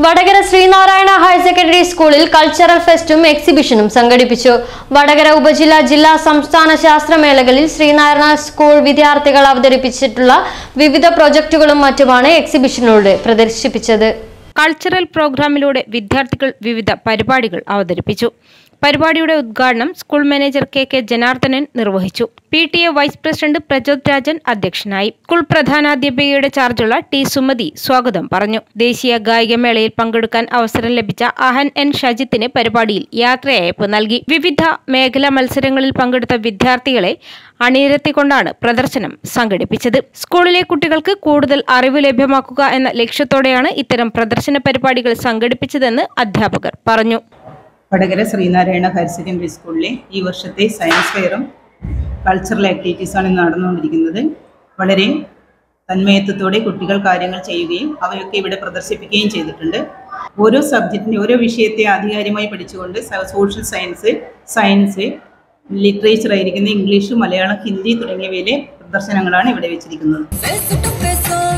Vadakara Sreenarayana higher secondary സ്കൂളിൽ cultural ഫെസ്റ്റും എക്സിബിഷനും സംഘടിപ്പിച്ചു. വടകര ഉപജില്ല, ജില്ലാ, സംസ്ഥാന ശാസ്ത്രമേളകളിൽ ശ്രീനാരായണ സ്കൂൾ വിദ്യാർത്ഥികൾ അവതരിപ്പിച്ചിട്ടുള്ള വിവിധ പ്രൊജക്ടുകളും മറ്റുമാണ് എക്സിബിഷനിലൂടെ പ്രദർശിപ്പിച്ചത്. കൾച്ചറൽ പ്രോഗ്രാമിലൂടെ വിദ്യാർത്ഥികൾ വിവിധ പരിപാടികൾ അവതരിപ്പിച്ചു. പരിപാടിയുടെ ഉദ്ഘാടനം സ്കൂൾ മാനേജർ കെ ജനാർദ്ദനൻ നിർവഹിച്ചു. PTA vice president Prachod Rajan അധ്യക്ഷനായി. സ്കൂൾ പ്രധാനാധ്യാപികയുടെ ചാർജുള്ള T സുമതി സ്വാഗതം പറഞ്ഞു. ദേശീയ ഗായികമേളയിൽ പങ്കെടുക്കാൻ അവസരം ലഭിച്ച അഹൻ N ഷജിത്തിന് പരിപാടിയിൽ യാത്രയയപ്പ് നൽകി. വിവിധ മേഖലാ മത്സരങ്ങളിൽ പങ്കെടുത്ത വിദ്യാർത്ഥികളെ അണിനിരത്തിക്കൊണ്ടാണ് പ്രദർശനം സംഘടിപ്പിച്ചത്. സ്കൂളിലെ കുട്ടികൾക്ക് കൂടുതൽ അറിവ് ലഭ്യമാക്കുക എന്ന ലക്ഷ്യത്തോടെയാണ് ഇത്തരം പ്രദർശന പരിപാടികൾ സംഘടിപ്പിച്ചതെന്ന് അധ്യാപകർ പറഞ്ഞു. വടകര ശ്രീനാരായണ ഹയർ സെക്കൻഡറി സ്കൂളിലെ ഈ വർഷത്തെ സയൻസ് ഫെയറും കൾച്ചറൽ ആക്ടിവിറ്റീസാണ് നടന്നുകൊണ്ടിരിക്കുന്നത്. വളരെ തന്മയത്വത്തോടെ കുട്ടികൾ കാര്യങ്ങൾ ചെയ്യുകയും അവയൊക്കെ ഇവിടെ പ്രദർശിപ്പിക്കുകയും ചെയ്തിട്ടുണ്ട്. ഓരോ സബ്ജക്റ്റിനെ, ഓരോ വിഷയത്തെ ആധികാരികമായി പഠിച്ചുകൊണ്ട് സോഷ്യൽ സയൻസ്, ലിറ്ററേച്ചർ ആയിരിക്കുന്ന ഇംഗ്ലീഷ്, മലയാളം, ഹിന്ദി തുടങ്ങിയവയിലെ പ്രദർശനങ്ങളാണ് ഇവിടെ വെച്ചിരിക്കുന്നത്.